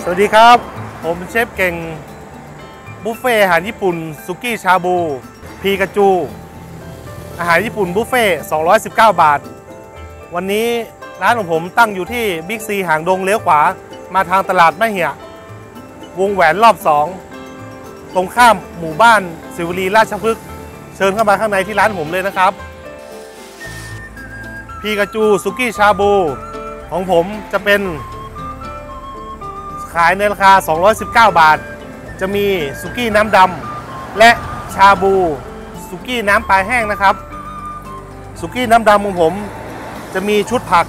วัสดีครับผมเชฟเก่งบุฟเฟ่อาหารญี่ปุ่นสุกี้ชาบูพีกาจูอาหารญี่ปุ่นบุฟเฟ่219 บาทวันนี้ร้านของผมตั้งอยู่ที่บิ๊กซีหางดงเลี้ยวขวามาทางตลาดแม่เหี่ยวงแหวนรอบ2ตรงข้ามหมู่บ้านศิวลีราชพฤกษ์เชิญเข้ามาข้างในที่ร้านผมเลยนะครับพีกาจูสุกี้ชาบูของผมจะเป็นขายในราคา219 บาทจะมีสุกี้น้ำดำและชาบูสุกี้น้ำปลาแห้งนะครับสุกี้น้ำดำของผมจะมีชุดผัก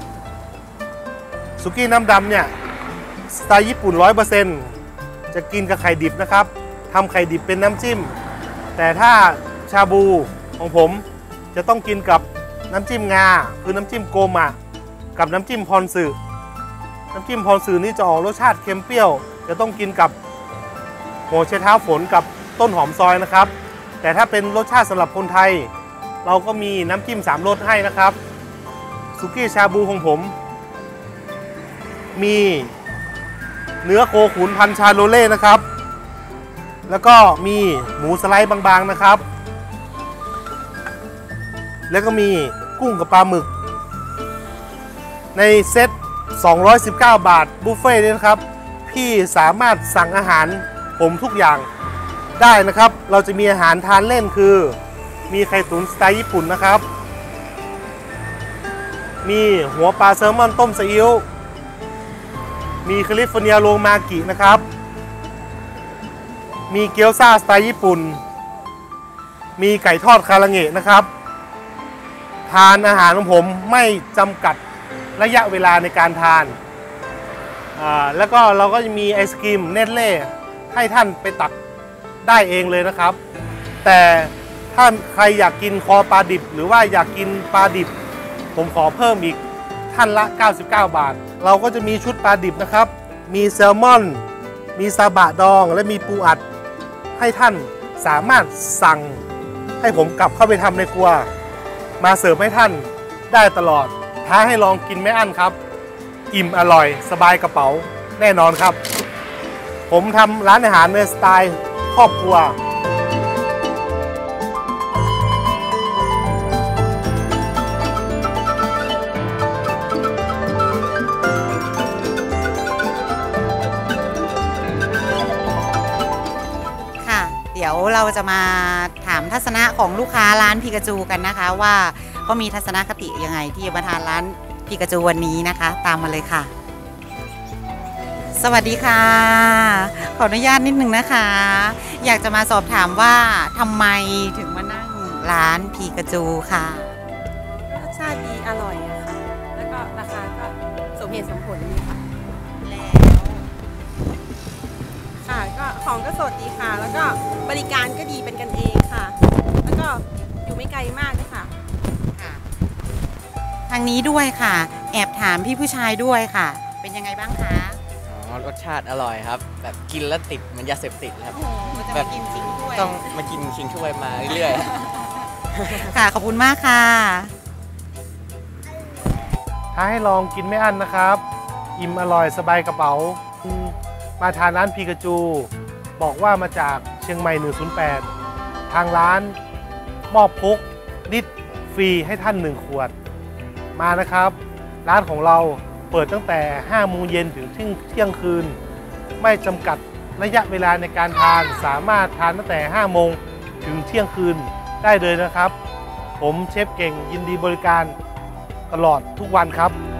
สุกี้น้ำดำเนี่ยสไตล์ญี่ปุ่น 100% จะกินกับไข่ดิบนะครับทำไข่ดิบเป็นน้ำจิ้มแต่ถ้าชาบูของผมจะต้องกินกับน้ำจิ้มงาคือน้ำจิ้มโกมะกับน้ำจิ้มพรสึน้ำจิ้มพรสึนี่จะออกรสชาติเค็มเปรี้ยวจะต้องกินกับหัวไชเท้าฝนกับต้นหอมซอยนะครับแต่ถ้าเป็นรสชาติสำหรับคนไทยเราก็มีน้ำจิ้ม3 รสให้นะครับสุกี้ชาบูของผมมีเนื้อโคขุนพันชาโลเล่นะครับแล้วก็มีหมูสไลด์บางๆนะครับแล้วก็มีกุ้งกับปลาหมึกในเซต219 บาทบุฟเฟ่ต์นี้นะครับพี่สามารถสั่งอาหารผมทุกอย่างได้นะครับเราจะมีอาหารทานเล่นคือมีไข่ตุ๋นสไตล์ญี่ปุ่นนะครับมีหัวปลาแซลมอนต้มซีอิ๊วมีแคลิฟอร์เนียโรมากินะครับมีเกี๊ยวซ่าสไตล์ญี่ปุ่นมีไก่ทอดคาราเงะนะครับทานอาหารของผมไม่จำกัดระยะเวลาในการทานแล้วก็เราก็จะมีไอศกรีมเนตเล่ให้ท่านไปตักได้เองเลยนะครับแต่ถ้าใครอยากกินคอปลาดิบหรือว่าอยากกินปลาดิบผมขอเพิ่มอีกท่านละ99 บาทเราก็จะมีชุดปลาดิบนะครับมีแซลมอนมีซาบะดองและมีปูอัดให้ท่านสามารถสั่งให้ผมกลับเข้าไปทำในครัวมาเสิร์ฟให้ท่านได้ตลอดท้าให้ลองกินไม่อั้นครับอิ่มอร่อยสบายกระเป๋าแน่นอนครับผมทำร้านอาหารในสไตล์ครอบครัวเดี๋ยวเราจะมาถามทัศนะของลูกค้าร้านพีกาจูกันนะคะว่าเขามีทัศนคติยังไงที่จะมาทานร้านพีกาจูวันนี้นะคะตามมาเลยค่ะสวัสดีค่ะขออนุญาตนิดนึงนะคะอยากจะมาสอบถามว่าทำไมถึงมานั่งร้านพีกาจูค่ะรสชาติดีอร่อยอะค่ะแล้วก็ราคาก็สมเหตุสมผลดีค่ะค่ะก็ของก็สดดีค่ะแล้วก็บริการก็ดีเป็นกันเองค่ะแล้วก็อยู่ไม่ไกลมากเลยค่ะทางนี้ด้วยค่ะแอบถามพี่ผู้ชายด้วยค่ะเป็นยังไงบ้างคะรสชาติอร่อยครับแบบกินแล้วติดมันยาเสพติดครับแบบกินชิงถ้วยต้องมากินชิงถ้วยมาเรื่อยๆค่ะขอบคุณมากค่ะท้าให้ลองกินไม่อั้นนะครับอิ่มอร่อยสบายกระเป๋ามาทานร้านพีกาจูบอกว่ามาจากเชียงใหม่108ทางร้านมอบพกดิสฟรีให้ท่าน1 ขวดมานะครับร้านของเราเปิดตั้งแต่5 โมงเย็นถึงเที่ยงคืนไม่จำกัดระยะเวลาในการทานสามารถทานตั้งแต่5 โมงถึงเที่ยงคืนได้เลยนะครับผมเชฟเก่งยินดีบริการตลอดทุกวันครับ